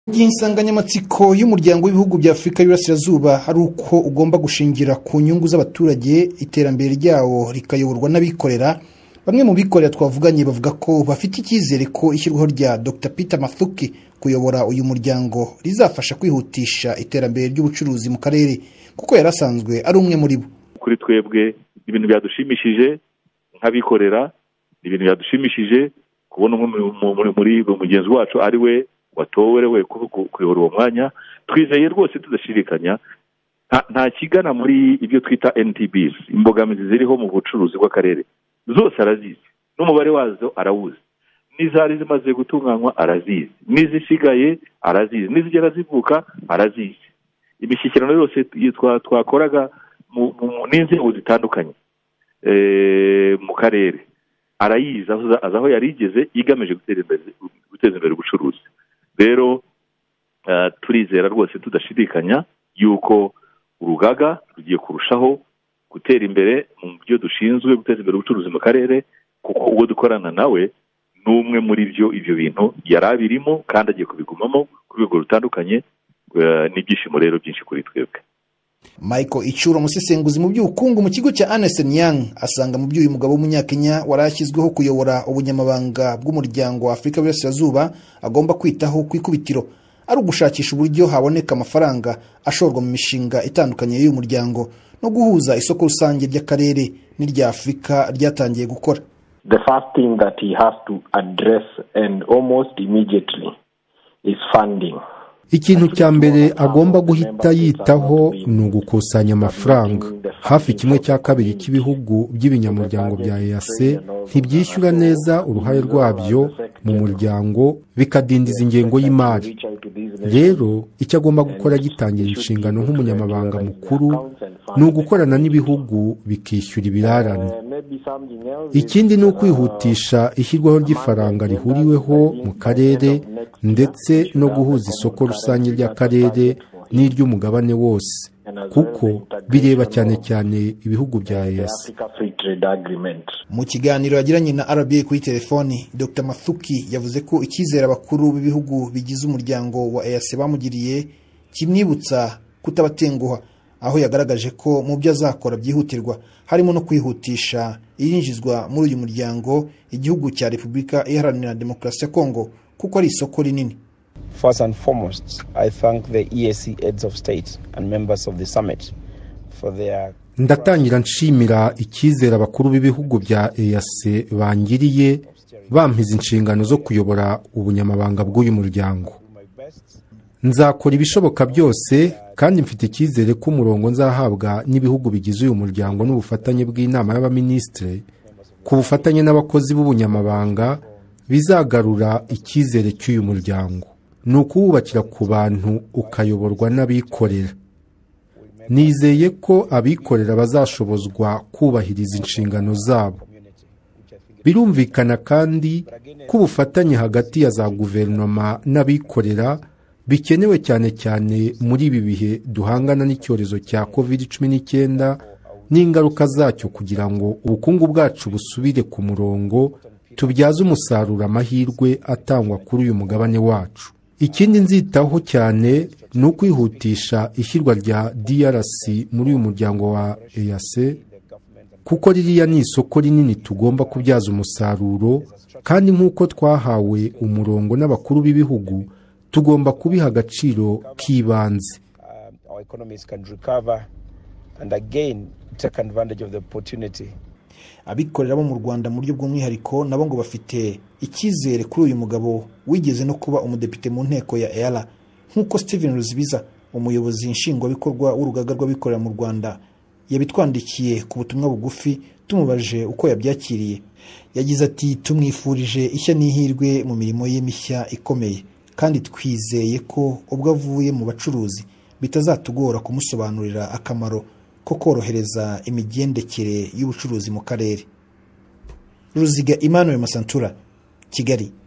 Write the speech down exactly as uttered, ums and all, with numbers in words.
Insanganyamatsiko y'umuryango w'ibihugu bya Afurika y'Iburasirazuba hari uko ugomba gushingira ku nyungu z'abaturage, iterambere ryawo rikayoborwa n'abikorera. Bamwe mu bikorera twavuganye bavuga ko bafite icyizere ko ishyirwaho rya Doctor Peter Mathuki kuyobora uyu muryango rizafasha kwihutisha iterambere ry'ubucuruzi mu karere, kuko yarasanzwe ari umwe muri bo. Kuri twebwe ibintu byadushimishije nk'abikorera, ibintu byadushimishije kubona umwe muri mugenzi wacu ari we watowerewe kuyobora uwo mwanya. Twizeye rwose tudashirikanya nta kigana muri ibyo twita N T Bs, imbogamizi ziriho mu bucuruzi bw'akarere zose arazizi, n'umubare wazo arawuzi, n'izari zimaze gutunganywa arazizi, n'izisigaye arazizi, n'izigera zivuka arazizi. Imishyikirano yose twakoraga n'inzego zitandukanye mu karere arayizi, azi aho yarigeze igamije guteza imbere ubucuruzi. Rero turizera rwose tudashidikanya yuko urugaga rugiye kurushaho gutera imbere mu byo dushinzwe guteza imbere ubucuruzi mu karere, kuko ubwo dukorana nawe n'umwe muri byo ibyo bintu yarabirimo kandi agiye kubigumamo ku rwego rutandukanye. N'ibyishimo rero byinshi kuri twebwe. Michael Ichura, umusesenguzi mu by'ubukungu mu kigo cya Ernst and Young, asanga mu by'uyu mugabo w'umunyakenya warashyizweho kuyobora ubunyamabanga bw'umuryango wa Afurika y'Iburasirazuba agomba kwitaho ku ikubitiro ari ugushakisha uburyo haboneka amafaranga ashorwa mu mishinga itandukanye y'uyu muryango no guhuza isoko rusange ry'akarere n'irya Afurika ryatangiye gukora. The first thing that he has to address and almost immediately is funding. Ikintu cya mbere agomba guhita yitaho ni ugukusanya amafaranga. Hafi kimwe cya kabiri cy'ibihugu by'ibinyamuryango bya E A C ntibyishyura neza uruhare rwabyo mu muryango, bikadindiza ingengo y'imari. Rero icyo agomba gukora gitangira inshingano nk'umunyamabanga mukuru ni ugukorana n'ibihugu bikishyura ibirarane. Ikindi ni ukwihutisha ishyirwaho ry'ifaranga rihuriweho mu karere ndetse no guhuza isoko rusange ry'akarere n'iry'umugabane wose, kuko bireba cyane cyane ibihugu bya E A C. Mu kiganiro yagiranye na R B A kuri telefoni, Doctor Mathuki yavuze ko icyizere abakuru b'ibihugu bigize umuryango wa E A C bamugiriye kimwibutsa kutabatenguha, aho yagaragaje ko mu byo azakora byihutirwa harimo no kwihutisha irinjizwa muri uyu muryango igihugu cya Repubulika Iharanira Demokarasi ya Kongo, kuko ari isoko rinini. First and foremost, I thank the E A C heads of state and members of the summit for their Ndatangira nshimira icyizere abakuru b'ibihugu bya E A C bangiriye bampiza inshingano zo kuyobora ubunyamabanga bw'uyu muryango. Nzakora ibishoboka byose kandi mfite icyizere ko umurongo nzahabwa n'ibihugu bigize uyu muryango n'ubufatanye bw'inama y'abaminisitiri ku bufatanye n'abakozi b'ubunyamabanga bizagarura icyizere cy'uyu muryango. Ni ukuwubakira ku bantu ukayoborwa n'abikorera. Nizeye ko abikorera bazashobozwa kubahiriza inshingano zabo. Birumvikana kandi ko ubufatanye hagati ya za guverinoma n'abikorera bikenewe cyane cyane muri ibi bihe duhangana n'icyorezo cya covid cumi n'icyenda n'ingaruka zacyo, kugira ngo ubukungu bwacu busubire ku murongo, tubyaze umusaruro amahirwe atangwa kuri uyu mugabane wacu. Ikindi nzitaho cyane ni ukwihutisha ishyirwa rya D R C muri uyu muryango wa E A C, kuko ririya ni isoko rinini tugomba kubyaza umusaruro, kandi nk'uko twahawe umurongo n'abakuru b'ibihugu tugomba kubiha agaciro k'ibanze. Abikorera bo mu Rwanda mu buryo bw'umwihariko nabo ngo bafite icyizere kuri uyu mugabo wigeze no kuba umudepite mu nteko ya E A L A, nk'uko Steven Ruzibiza, umuyobozi nshingwabikorwa w'urugaga rw'abikorera mu Rwanda, yabitwandikiye ku butumwa bugufi tumubaje uko yabyakiriye. Yagize ati, tumwifurije ishya n'ihirwe mu mirimo ye mishya ikomeye, kandi twizeye ko ubwo avuye mu bacuruzi bitazatugora kumusobanurira akamaro ko korohereza imigendekere y'ubucuruzi mu karere. Ruziga Emmanuel Masantura, Kigali.